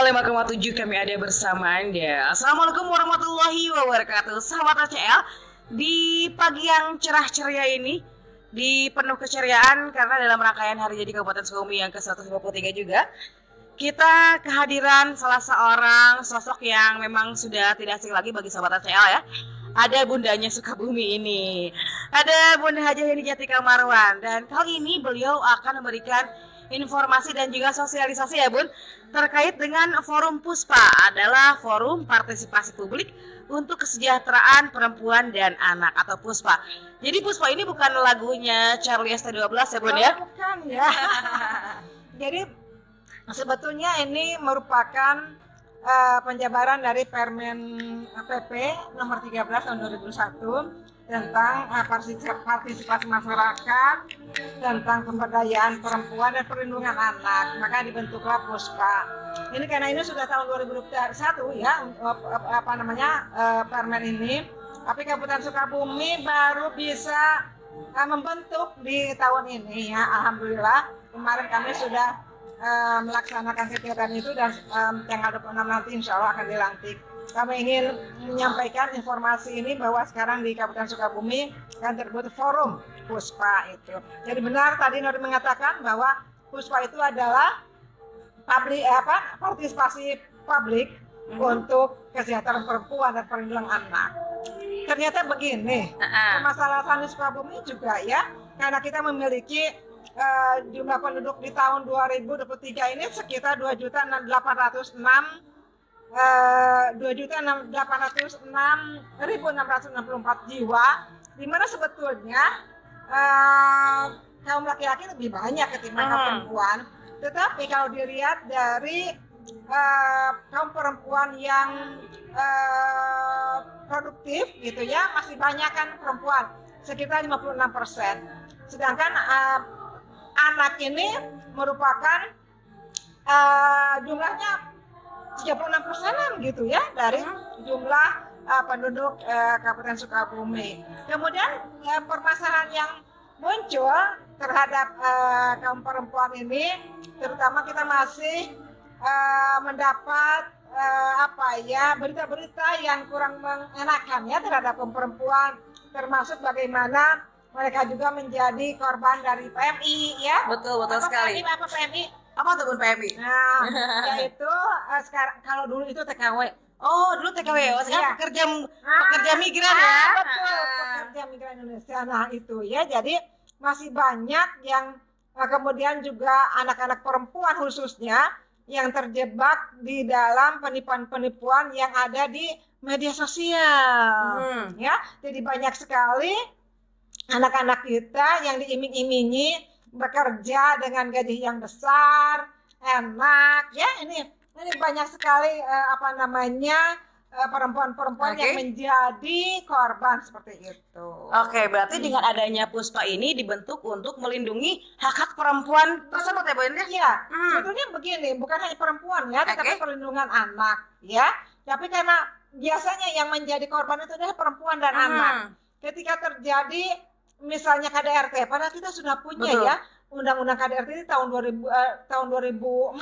105,7 kami ada bersama Anda. Assalamualaikum warahmatullahi wabarakatuh. Sahabat ACL, di pagi yang cerah ceria ini, di penuh keceriaan karena dalam rangkaian hari jadi Kabupaten Sukabumi yang ke-153 juga, kita kehadiran salah seorang sosok yang memang sudah tidak asing lagi bagi sahabat ACL ya. Ada bundanya Sukabumi ini. Ada Bunda Hajah Yeni Jatika Marwan, dan kali ini beliau akan memberikan informasi dan juga sosialisasi ya Bun, terkait dengan Forum Puspa, adalah Forum Partisipasi Publik untuk Kesejahteraan Perempuan dan Anak atau Puspa. Jadi Puspa ini bukan lagunya Charlie ST12 ya Bun ya? Bukan ya. Jadi sebetulnya ini merupakan penjabaran dari Permen PP nomor 13 tahun 2001 tentang partisipasi masyarakat, tentang pemberdayaan perempuan dan perlindungan anak. Maka dibentuklah Puspa. Ini karena ini sudah tahun 2021 ya, Permen ini. Tapi Kabupaten Sukabumi baru bisa membentuk di tahun ini ya. Alhamdulillah kemarin kami sudah melaksanakan kegiatan itu dan tanggal 26 nanti insya Allah akan dilantik. Kami ingin menyampaikan informasi ini bahwa sekarang di Kabupaten Sukabumi akan terbentuk Forum Puspa itu. Jadi benar tadi Nuri mengatakan bahwa Puspa itu adalah partisipasi publik untuk kesejahteraan perempuan dan perlindungan anak. Ternyata begini, permasalahan di Sukabumi juga ya, karena kita memiliki jumlah penduduk di tahun 2023 ini sekitar 2.806.664 jiwa, di mana sebetulnya kaum laki-laki lebih banyak ketimbang kaum perempuan. Tetapi kalau dilihat dari kaum perempuan yang produktif gitu ya, masih banyak kan perempuan, sekitar 56%. Sedangkan anak ini merupakan jumlahnya 36% gitu ya dari jumlah penduduk Kabupaten Sukabumi. Kemudian permasalahan yang muncul terhadap kaum perempuan ini, terutama kita masih mendapat berita-berita yang kurang mengenakan ya terhadap kaum perempuan, termasuk bagaimana mereka juga menjadi korban dari PMI ya. Betul sekali. Apa PMI? Apa tuh Bun PMI? Nah, yaitu sekarang kalau dulu itu TKW. Oh, dulu TKW, sekarang pekerja migran ya. Betul, pekerja migran Indonesia. Nah, itu ya. Jadi masih banyak yang kemudian juga anak-anak perempuan khususnya yang terjebak di dalam penipuan-penipuan yang ada di media sosial. Ya, jadi banyak sekali anak-anak kita yang diiming-imingi bekerja dengan gaji yang besar, enak, ya ini banyak sekali perempuan-perempuan yang menjadi korban seperti itu. Oke, berarti dengan adanya Puspa ini dibentuk untuk melindungi hak-hak perempuan tersebut ya Bu? Iya, sebetulnya begini, bukan hanya perempuan ya, tetapi perlindungan anak, ya. Tapi karena biasanya yang menjadi korban itu adalah perempuan dan anak. Ketika terjadi misalnya KDRT, padahal kita sudah punya ya Undang-Undang KDRT ini tahun 2004,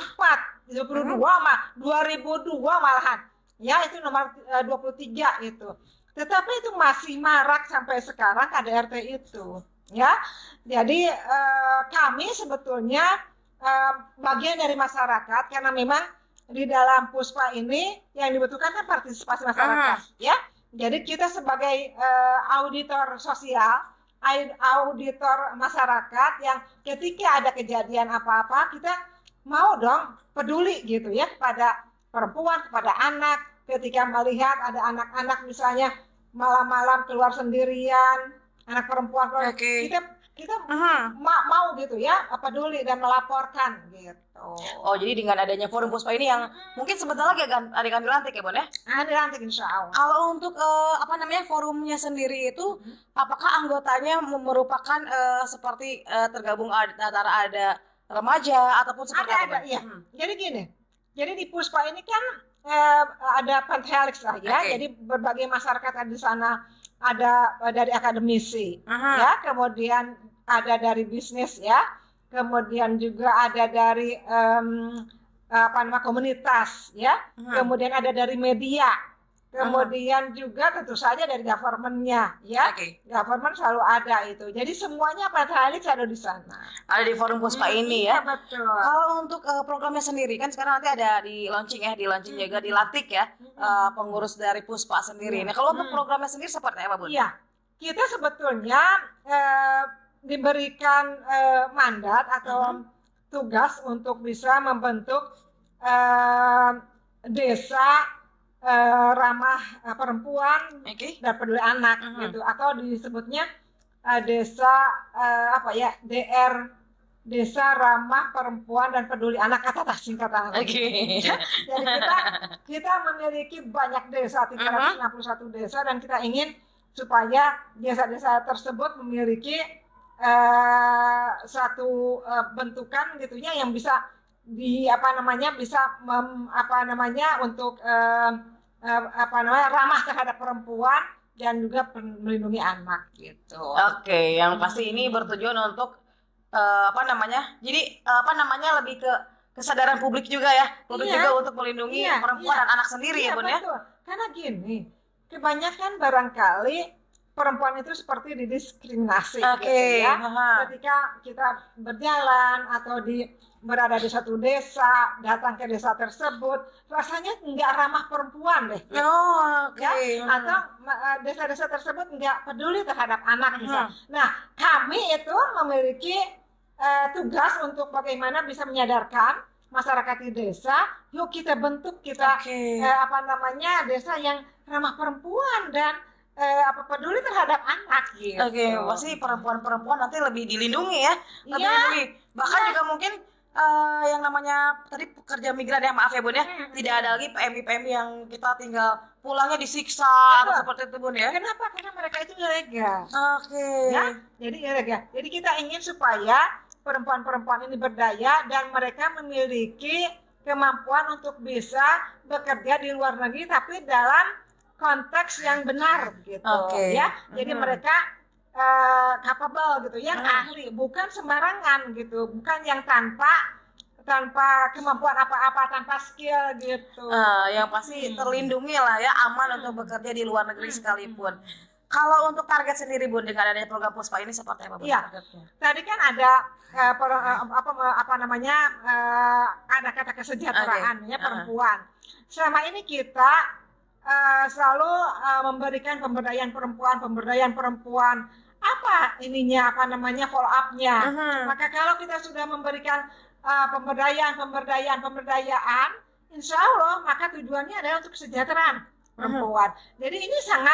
2002 malahan. Ya, itu nomor 23 itu. Tetapi itu masih marak sampai sekarang KDRT itu, ya. Jadi kami sebetulnya bagian dari masyarakat karena memang di dalam Puspa ini yang dibutuhkan kan partisipasi masyarakat, ya. Jadi kita sebagai auditor sosial, auditor masyarakat yang ketika ada kejadian apa-apa kita mau dong peduli gitu ya kepada perempuan, kepada anak. Ketika melihat ada anak-anak misalnya malam-malam keluar sendirian, anak perempuan, kita mau gitu ya peduli dan melaporkan gitu. Oh, jadi dengan adanya Forum Puspa ini yang mungkin sebentar lagi akan dilantik ya Bon ya? Dilantik insya Allah. Kalau untuk forumnya sendiri itu, apakah anggotanya merupakan seperti tergabung antara ada remaja ataupun seperti apa? Iya. Jadi gini, jadi di Puspa ini kan ada Pentahelix lah ya. Jadi berbagai masyarakat di sana, ada dari akademisi, ya, kemudian ada dari bisnis ya, kemudian juga ada dari komunitas ya, kemudian ada dari media, kemudian juga tentu saja dari government-nya ya. Government selalu ada itu. Jadi semuanya Pentahelix ada di sana. Ada di Forum Puspa ini ya. Betul. Kalau untuk programnya sendiri kan sekarang nanti ada di launching juga dilantik ya pengurus dari Puspa sendiri. Nah, kalau untuk programnya sendiri seperti apa, Bun? Iya. Kita sebetulnya diberikan mandat atau tugas untuk bisa membentuk desa ramah perempuan dan peduli anak gitu, atau disebutnya desa DR, desa ramah perempuan dan peduli anak, kata singkatan. Jadi kita memiliki banyak desa, 361 desa, dan kita ingin supaya desa-desa tersebut memiliki satu bentukan gitunya yang bisa untuk ramah terhadap perempuan dan juga melindungi anak gitu. Yang pasti ini bertujuan untuk lebih ke kesadaran publik juga ya, juga untuk melindungi perempuan dan anak sendiri ya, Bun ya. Karena gini, kebanyakan barangkali perempuan itu seperti didiskriminasi gitu ya. Ketika kita berjalan atau berada di satu desa, datang ke desa tersebut, rasanya nggak ramah perempuan deh. Atau desa-desa tersebut nggak peduli terhadap anak misalnya. Nah, kami itu memiliki tugas untuk bagaimana bisa menyadarkan masyarakat di desa, yuk kita bentuk desa yang ramah perempuan dan peduli terhadap anak gitu. Pasti perempuan nanti lebih dilindungi ya, lebih dilindungi. Bahkan juga mungkin yang namanya tadi pekerja migran ya, maaf ya Bun ya, tidak ada lagi PMI yang kita tinggal pulangnya disiksa atau seperti itu Bun ya. Kenapa? Karena mereka itu ilegal. Ya, jadi ilegal. Jadi kita ingin supaya perempuan-perempuan ini berdaya dan mereka memiliki kemampuan untuk bisa bekerja di luar negeri tapi dalam konteks yang benar gitu ya. Jadi mereka capable gitu, yang ahli, bukan sembarangan gitu, bukan yang tanpa kemampuan apa-apa, tanpa skill gitu. Yang pasti terlindungi lah ya, aman untuk bekerja di luar negeri sekalipun. Kalau untuk target sendiri Bun dengan adanya program Puspa ini seperti apa Bun? Tadi kan ada ada kata kesejahteraan ya perempuan. Selama ini kita selalu memberikan pemberdayaan perempuan. Apa ininya, follow up-nya. Maka kalau kita sudah memberikan pemberdayaan, insya Allah maka tujuannya adalah untuk kesejahteraan perempuan. Jadi ini sangat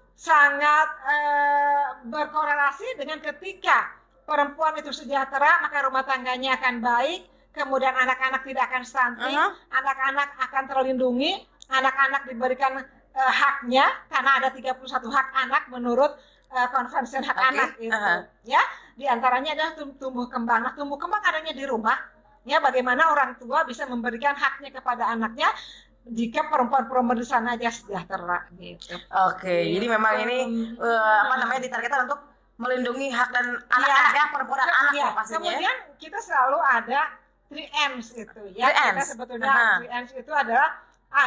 berkorelasi dengan ketika perempuan itu sejahtera, maka rumah tangganya akan baik, kemudian anak-anak tidak akan stunting, anak-anak akan terlindungi, anak-anak diberikan haknya, karena ada 31 hak anak menurut konvensi hak anak itu. Ya, diantaranya adalah tumbuh kembang. Nah, tumbuh kembang adanya di rumah. Ya, bagaimana orang tua bisa memberikan haknya kepada anaknya jika perempuan-perempuan di sana aja sejahtera gitu. Jadi memang ini ditargetkan untuk melindungi hak dan anak-anaknya, perempuan dan anak ya pastinya. Kemudian kita selalu ada 3Ms gitu ya. Kita sebetulnya 3Ms itu adalah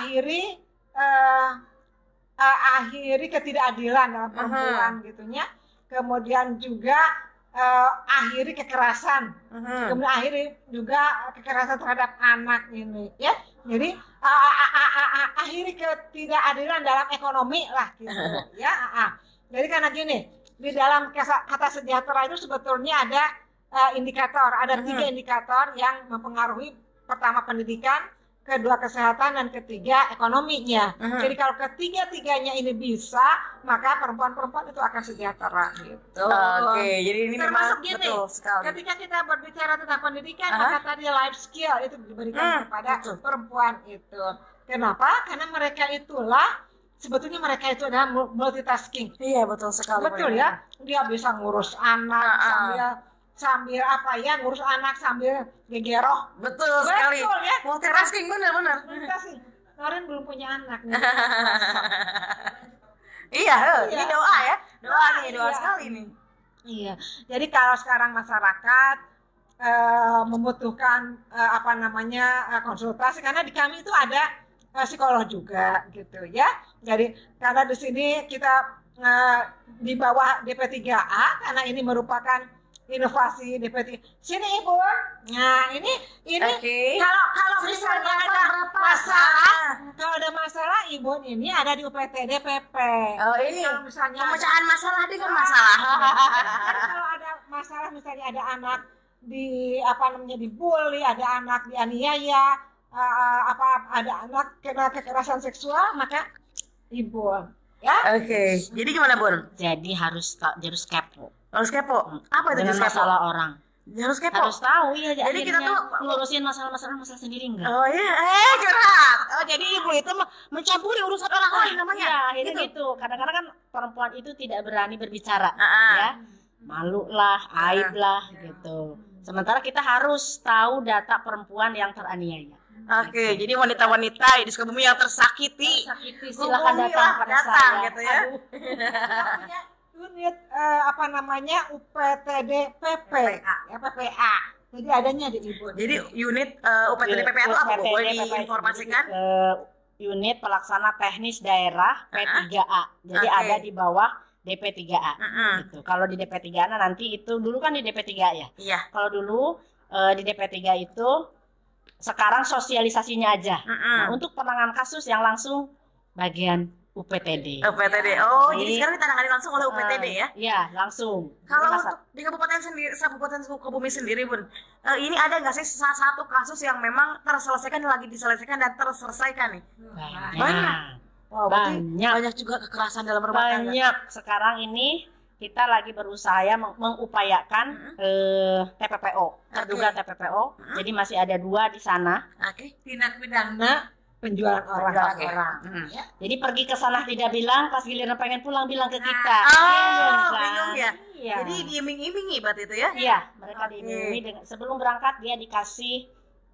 akhiri ketidakadilan dalam perempuan gitunya. Kemudian juga akhiri kekerasan. Kemudian akhiri juga kekerasan terhadap anak ini ya. Jadi akhiri ketidakadilan dalam ekonomi lah gitu ya. Jadi karena gini, di dalam kata sejahtera itu sebetulnya ada indikator, ada 3 indikator yang mempengaruhi. Pertama pendidikan, kedua kesehatan, dan ketiga ekonominya. Jadi kalau ketiga-tiganya ini bisa, maka perempuan-perempuan itu akan sejahtera gitu. Jadi ini termasuk memang gini, betul sekali. ketika kita berbicara tentang pendidikan, maka tadi life skill itu diberikan kepada perempuan itu. Kenapa? Karena mereka itulah, sebetulnya mereka itu adalah multitasking. Iya, betul sekali. Betul ya, dia bisa ngurus anak sambil ngurus anak sambil gegeroh. Betul sekali ya, multitasking, benar-benar. Multitasking. Kemarin belum punya anak nih. Ini doa ya, doa sekali nih. Iya, jadi kalau sekarang masyarakat membutuhkan konsultasi, karena di kami itu ada psikolog juga gitu ya. Jadi karena di sini kita di bawah DP3A, karena ini merupakan inovasi DP3. Sini Ibu. Nah, ini Oke. kalau misalnya ada masalah, kalau ada masalah Ibu ini ada di UPTD PP. Oh, ini Kalau misalnya pemecahan masalah dengan masalah. kalau ada masalah, misalnya ada anak dibully, ada anak dianiaya, ada anak kena kekerasan seksual, maka Ibu ya. Oke. Jadi gimana, Bun? Jadi harus kepo Harus kepo. Apa itu dengan kepo? masalah orang. Harus kepo. Harus tahu ya. Jadi kita tuh ngurusin masalah sendiri enggak? Oh iya, curhat. Oh, jadi ibu itu mencampuri urusan orang lain namanya. Iya, akhirnya gitu. Kadang-kadang kan perempuan itu tidak berani berbicara, Ah. ya. Malu lah, aib lah gitu. Sementara kita harus tahu data perempuan yang teraniaya. Oke, jadi wanita-wanita di Sukabumi yang tersakiti, Silakan datang pada saya. gitu ya. Punya unit UPTD PP ya, PPA. Jadi adanya di Ibu. Jadi unit UPTD PPA itu apa, Bu? Boleh diinformasikan? Unit pelaksana teknis daerah P3A. Jadi Oke. ada di bawah DP3A. Mm-mm. Gitu. Kalau di DP3A nanti itu dulu kan di DP3 ya. Iya. Kalau dulu di DP3 itu sekarang sosialisasinya aja. Nah, untuk penanganan kasus yang langsung bagian UPTD. UPTD. Oh, jadi sekarang ditangani langsung oleh UPTD ya? Iya, langsung. Kalau Jadi untuk di Kabupaten Sukabumi sendiri, Bun, ini ada nggak sih satu kasus yang memang terselesaikan, lagi diselesaikan dan terselesaikan nih? Banyak. Wow, berarti banyak juga kekerasan dalam rumah tangga. Banyak. Sekarang ini kita lagi berusaha ya mengupayakan TPPO, terduga TPPO. Jadi masih ada 2 di sana. Oke. Tindak pidana penjualan orang. Ya. Jadi pergi ke sana tidak bilang, pas giliran pengen pulang bilang ke kita. Bingung ya. Iya. Jadi diiming-imingi berarti itu ya? Iya, mereka diiming-imingi sebelum berangkat dia dikasih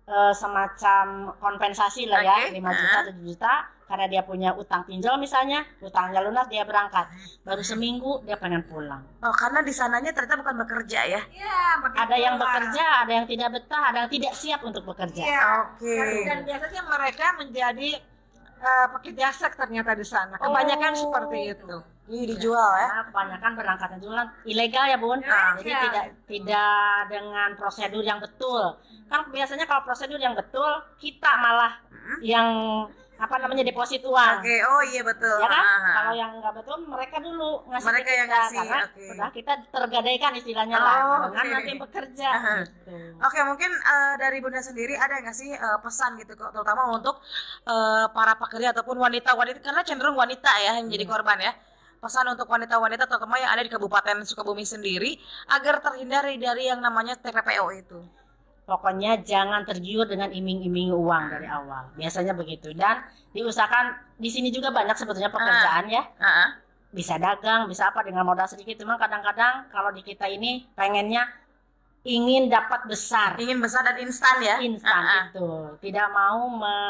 semacam kompensasi lah ya, 5 juta, 7 juta. Karena dia punya utang pinjol misalnya, utangnya lunas dia berangkat. Baru seminggu dia pengen pulang. Oh, karena di sananya ternyata bukan bekerja ya? Iya, Ada yang bekerja, ada yang tidak betah, ada yang tidak siap untuk bekerja. Iya. Oke. Dan biasanya mereka menjadi pekerja seks ternyata di sana. Kebanyakan seperti itu. Ini dijual ya? Karena kebanyakan berangkatnya jualan ilegal ya Bun. Jadi tidak dengan prosedur yang betul. Kan biasanya kalau prosedur yang betul kita malah yang deposit uang. Oke, oh iya betul. Ya kan? Kalau yang nggak betul mereka dulu ngasih Mereka ke kita, yang ngasih, karena oke. udah kita tergadaikan istilahnya Oh, lah. oke. Dengan nanti bekerja. Gitu. Oke, mungkin dari Bunda sendiri ada nggak sih pesan gitu, terutama untuk para pekerja ataupun wanita-wanita, karena cenderung wanita ya yang jadi korban ya. Pesan untuk wanita-wanita terutama yang ada di Kabupaten Sukabumi sendiri agar terhindar dari yang namanya TPPO itu. Pokoknya jangan tergiur dengan iming-iming uang dari awal. Biasanya begitu. Dan diusahakan di sini juga banyak sebetulnya pekerjaan ya. Bisa dagang, bisa apa dengan modal sedikit. Cuma kadang-kadang kalau di kita ini pengennya ingin dapat besar. Ingin besar dan instan ya? Instan itu. Tidak mau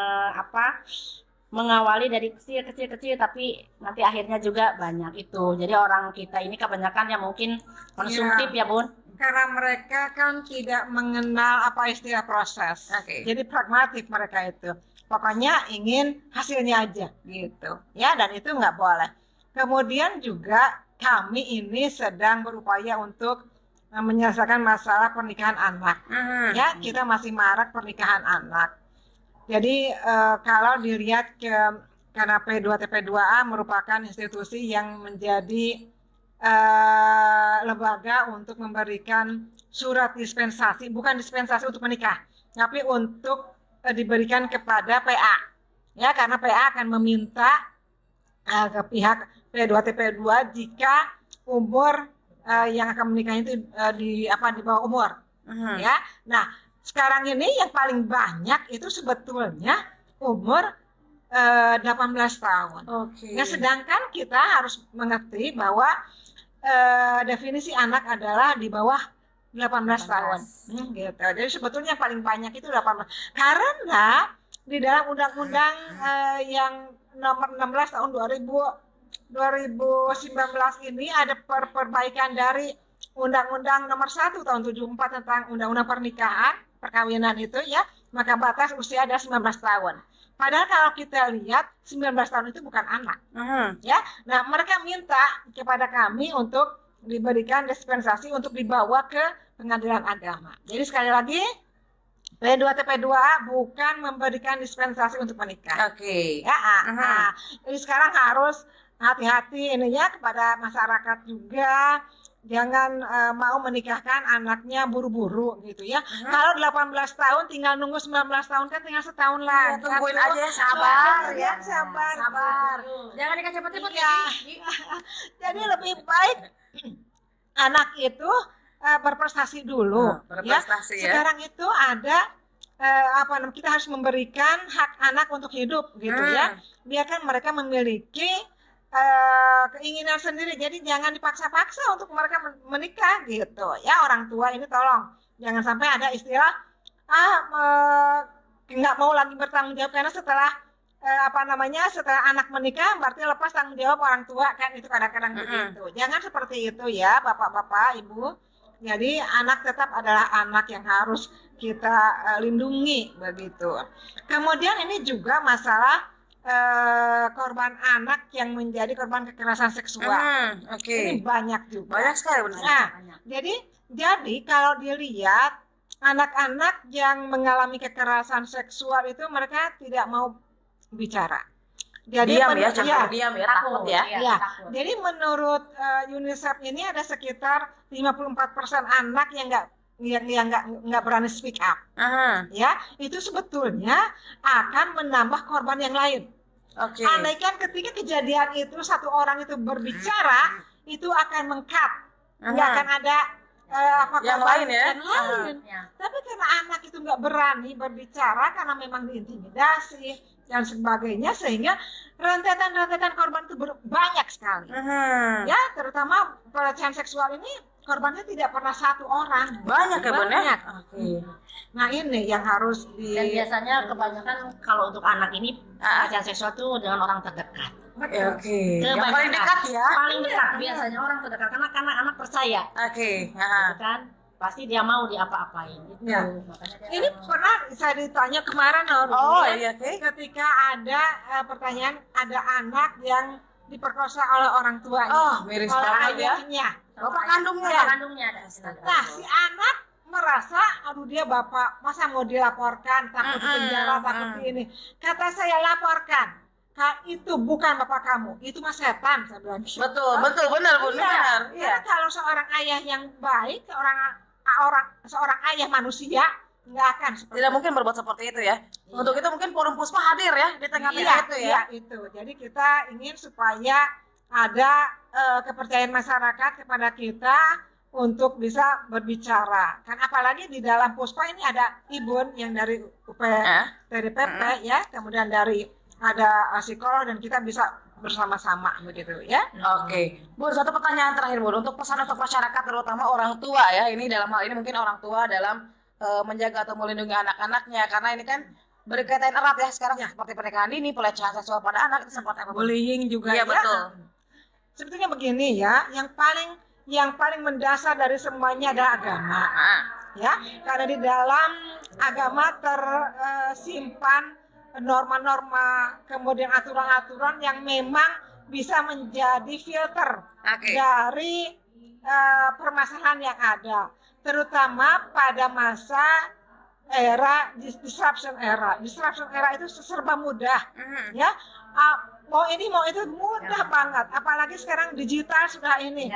mengawali dari kecil tapi nanti akhirnya juga banyak itu. Jadi orang kita ini kebanyakan yang mungkin konsumtif ya Bun. Karena mereka kan tidak mengenal apa istilah proses. Oke. Jadi pragmatik mereka itu. Pokoknya ingin hasilnya aja gitu. Ya, dan itu nggak boleh. Kemudian juga kami ini sedang berupaya untuk menyelesaikan masalah pernikahan anak. Ya, kita masih marak pernikahan anak. Jadi kalau dilihat karena P2TP2A merupakan institusi yang menjadi lembaga untuk memberikan surat dispensasi, bukan dispensasi untuk menikah, tapi untuk diberikan kepada PA. Ya, karena PA akan meminta ke pihak P2TP2 jika umur yang akan menikah itu di bawah umur. Ya. Nah, sekarang ini yang paling banyak itu sebetulnya umur 18 tahun. Ya, sedangkan kita harus mengerti bahwa definisi anak adalah di bawah 18 tahun. Gitu. Jadi sebetulnya yang paling banyak itu 18. Karena di dalam undang-undang yang nomor 16 tahun 2019 ini ada perbaikan dari Undang-Undang Nomor 1 tahun 74 tentang Undang-Undang Pernikahan, perkawinan itu ya, maka batas usia ada 19 tahun. Padahal kalau kita lihat 19 tahun itu bukan anak. Ya. Nah, mereka minta kepada kami untuk diberikan dispensasi untuk dibawa ke pengadilan agama. Jadi sekali lagi P2TP2A bukan memberikan dispensasi untuk menikah. Oke. Ya, jadi sekarang harus hati-hati ininya kepada masyarakat juga, jangan mau menikahkan anaknya buru-buru gitu ya. Kalau 18 tahun tinggal nunggu 19 tahun kan tinggal setahun lah. Tungguin aja, sabar ya. Sabar. Jangan nikah cepet-cepet ya. Jadi lebih baik anak itu berprestasi dulu. Berprestasi ya. Sekarang itu ada kita harus memberikan hak anak untuk hidup gitu ya. Biarkan mereka memiliki keinginan sendiri, jadi jangan dipaksa-paksa untuk mereka menikah gitu ya. Orang tua ini tolong jangan sampai ada istilah nggak mau lagi bertanggung jawab, karena setelah setelah anak menikah berarti lepas tanggung jawab orang tua kan, itu kadang-kadang begitu. Jangan seperti itu ya bapak-bapak, ibu. Jadi anak tetap adalah anak yang harus kita lindungi begitu. Kemudian ini juga masalah korban anak yang menjadi korban kekerasan seksual. Ini banyak juga. Banyak sekali benar. Nah, jadi kalau dilihat anak-anak yang mengalami kekerasan seksual itu mereka tidak mau bicara. Jadi diam ya, takut ya. Takut. Jadi menurut UNICEF ini ada sekitar 54% anak yang nggak berani speak up. Ya, itu sebetulnya akan menambah korban yang lain. Andaikan ketika kejadian itu satu orang itu berbicara, itu akan meng-cut, nggak akan ada yang lain ya. Tapi karena anak itu nggak berani berbicara karena memang diintimidasi dan sebagainya, sehingga rentetan korban itu banyak sekali. Ya, terutama pelecehan seksual ini korbannya tidak pernah satu orang, banyak ya banyak. Nah ini yang harus dan biasanya kebanyakan kalau untuk anak ini pelecehan seksual itu dengan orang terdekat. Yang paling dekat ya. Paling dekat biasanya orang terdekat, karena anak percaya. Kan pasti dia mau diapa-apain gitu. Ini pernah saya ditanya kemarin ketika ada pertanyaan, ada anak yang diperkosa oleh orang tuanya, miris oleh banget ya. ayahnya. Bapak kandungnya. Nah, si anak merasa, aduh dia bapak, masa mau dilaporkan, takut penjara, takut ini. Kata saya, laporkan. Itu bukan bapak kamu, itu mah setan, saya bilang. Betul, benar. Karena kalau seorang ayah yang baik, seorang ayah manusia, nggak akan seperti tidak mungkin berbuat seperti itu ya. Untuk itu mungkin Forum Puspa hadir ya di tengah-tengah itu ya. Itu. Jadi kita ingin supaya ada kepercayaan masyarakat kepada kita untuk bisa berbicara. Kan apalagi di dalam Puspa ini ada Ibun yang dari dari PP ya, kemudian dari ada psikolog, dan kita bisa bersama-sama begitu ya. Bu, satu pertanyaan terakhir Bu, untuk pesan untuk masyarakat terutama orang tua ya. Ini dalam hal ini mungkin orang tua dalam menjaga atau melindungi anak-anaknya, karena ini kan berkaitan erat ya sekarang seperti pernikahan dini, pelecehan seksual pada anak itu seperti apa? Bullying juga ya. Betul. Sebetulnya begini ya, yang paling mendasar dari semuanya adalah agama. Ya, karena di dalam agama tersimpan norma-norma, kemudian aturan-aturan yang memang bisa menjadi filter dari permasalahan yang ada, terutama pada masa era disruption era. Disruption era itu serba mudah, ya. Mau ini mau itu mudah banget, apalagi sekarang digital sudah ini,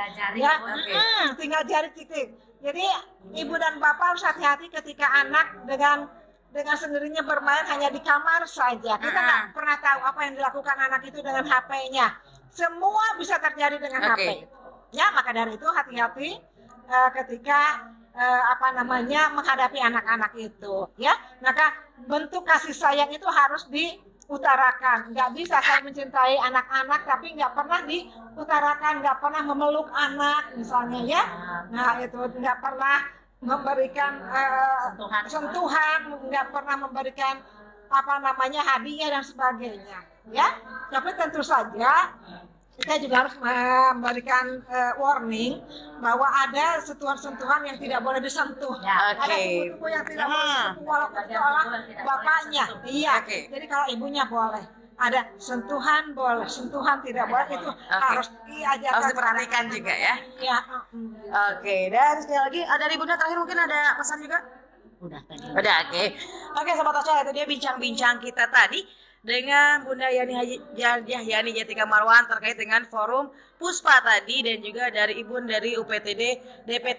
tinggal jari titik. Jadi ibu dan bapak harus hati-hati ketika anak dengan sendirinya bermain hanya di kamar saja. Kita nggak pernah tahu apa yang dilakukan anak itu dengan HP-nya. Semua bisa terjadi dengan HP. Ya, maka dari itu hati-hati ketika menghadapi anak-anak itu. Ya, maka bentuk kasih sayang itu harus diutarakan. Nggak bisa saya mencintai anak-anak tapi nggak pernah diutarakan, nggak pernah memeluk anak misalnya ya. Nah itu nggak pernah memberikan sentuhan, nggak pernah memberikan hadiah dan sebagainya, ya. Tapi tentu saja kita juga harus memberikan warning bahwa ada sentuhan-sentuhan yang tidak boleh disentuh. Ya, ada tubuh yang tidak boleh disentuh walaupun seolah bapaknya. Iya. Jadi kalau ibunya boleh. Ada sentuhan boleh, sentuhan tidak boleh, itu harus diajarkan. Harus diperhatikan juga ya. Ya. Oke, dan sekali lagi dari Bunda terakhir mungkin ada pesan juga? Udah tadi. Udah, oke. Oke, Sobat Tasya, itu dia bincang-bincang kita tadi dengan Bunda Yani Jatika Marwan terkait dengan forum Puspa tadi, dan juga dari Ibu dari UPTD DP3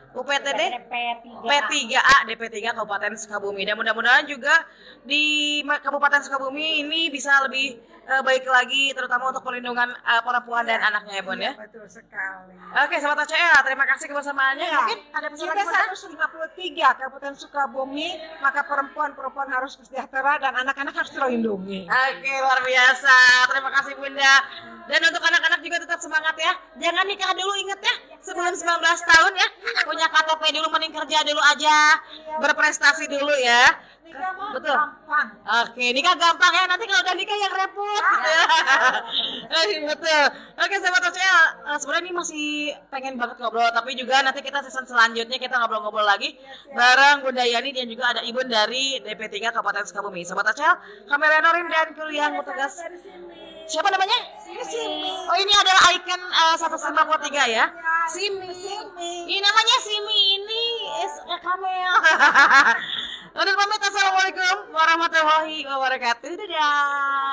P3A DP3 Kabupaten Sukabumi. Dan mudah-mudahan juga di Kabupaten Sukabumi ini bisa lebih baik lagi, terutama untuk perlindungan perempuan dan anaknya ya Bun ya. Betul sekali. Oke, Sobat ACL, terima kasih kebersamaannya. Mungkin ada pesan Kita lagi, 153 Kabupaten Sukabumi, maka perempuan harus sejahtera dan anak-anak harus terlindungi. Oke, luar biasa. Terima kasih Bunda. Dan untuk anak-anak juga tetap semangat ya. Jangan nikah dulu, inget ya. Sebelum 19 tahun ya. Punya KTP dulu, mending kerja dulu aja. Berprestasi dulu ya. Nikah mah Betul. gampang. Oke, nikah gampang ya. Nanti kalau udah nikah yang repot. Betul. Oke, Sobat OCL, sebenarnya ini masih pengen banget ngobrol, tapi juga nanti kita season selanjutnya kita ngobrol-ngobrol lagi bareng Bunda Yani dan juga ada Ibu dari DP3 Kabupaten Sukabumi. Sobat OCL, kamera Norim dan kru yang bertugas. Siapa namanya? Simi. Oh, ini adalah icon 153 ya. Simi. Ini namanya Simi, ini is a camel. Udah pamit, assalamualaikum warahmatullahi wabarakatuh. Dadah.